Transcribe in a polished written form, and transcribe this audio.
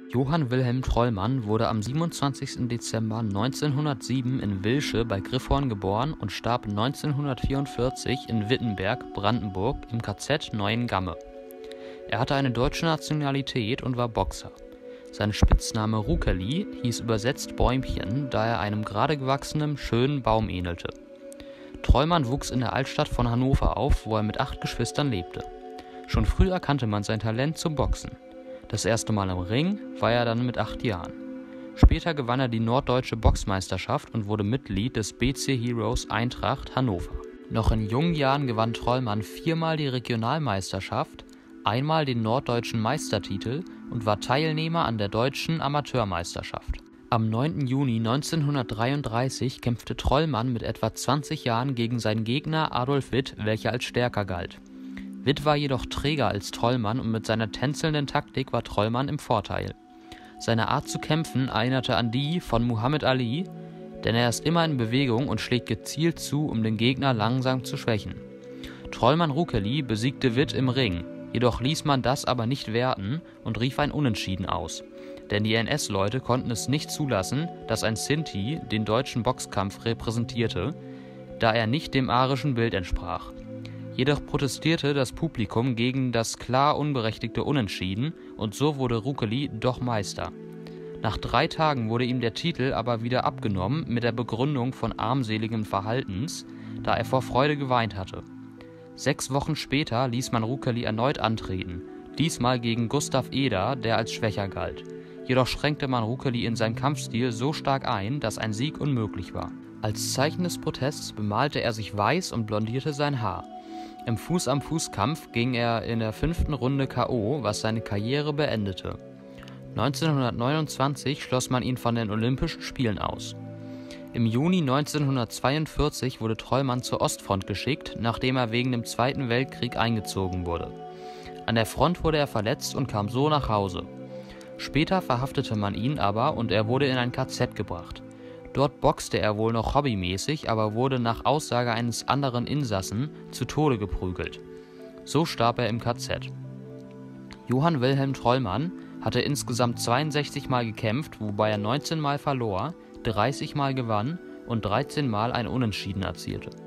Johann Wilhelm Trollmann wurde am 27. Dezember 1907 in Wilsche bei Gifhorn geboren und starb 1944 in Wittenberg, Brandenburg im KZ Neuengamme. Er hatte eine deutsche Nationalität und war Boxer. Sein Spitzname Rukeli hieß übersetzt Bäumchen, da er einem gerade gewachsenen, schönen Baum ähnelte. Trollmann wuchs in der Altstadt von Hannover auf, wo er mit 8 Geschwistern lebte. Schon früh erkannte man sein Talent zum Boxen. Das erste Mal im Ring war er dann mit 8 Jahren. Später gewann er die norddeutsche Boxmeisterschaft und wurde Mitglied des BC Heroes Eintracht Hannover. Noch in jungen Jahren gewann Trollmann 4-mal die Regionalmeisterschaft, einmal den norddeutschen Meistertitel und war Teilnehmer an der deutschen Amateurmeisterschaft. Am 9. Juni 1933 kämpfte Trollmann mit etwa 20 Jahren gegen seinen Gegner Adolf Witt, welcher als stärker galt. Witt war jedoch träger als Trollmann und mit seiner tänzelnden Taktik war Trollmann im Vorteil. Seine Art zu kämpfen erinnerte an die von Muhammad Ali, denn er ist immer in Bewegung und schlägt gezielt zu, um den Gegner langsam zu schwächen. Trollmann Rukeli besiegte Witt im Ring, jedoch ließ man das aber nicht werten und rief ein Unentschieden aus. Denn die NS-Leute konnten es nicht zulassen, dass ein Sinti den deutschen Boxkampf repräsentierte, da er nicht dem arischen Bild entsprach. Jedoch protestierte das Publikum gegen das klar unberechtigte Unentschieden und so wurde Rukeli doch Meister. Nach 3 Tagen wurde ihm der Titel aber wieder abgenommen mit der Begründung von armseligem Verhaltens, da er vor Freude geweint hatte. 6 Wochen später ließ man Rukeli erneut antreten, diesmal gegen Gustav Eder, der als schwächer galt. Jedoch schränkte man Rukeli in seinem Kampfstil so stark ein, dass ein Sieg unmöglich war. Als Zeichen des Protests bemalte er sich weiß und blondierte sein Haar. Im Fuß-am-Fuß-Kampf ging er in der 5. Runde K.O., was seine Karriere beendete. 1929 schloss man ihn von den Olympischen Spielen aus. Im Juni 1942 wurde Trollmann zur Ostfront geschickt, nachdem er wegen dem Zweiten Weltkrieg eingezogen wurde. An der Front wurde er verletzt und kam so nach Hause. Später verhaftete man ihn aber und er wurde in ein KZ gebracht. Dort boxte er wohl noch hobbymäßig, aber wurde nach Aussage eines anderen Insassen zu Tode geprügelt. So starb er im KZ. Johann Wilhelm Trollmann hatte insgesamt 62 Mal gekämpft, wobei er 19 Mal verlor, 30 Mal gewann und 13 Mal ein Unentschieden erzielte.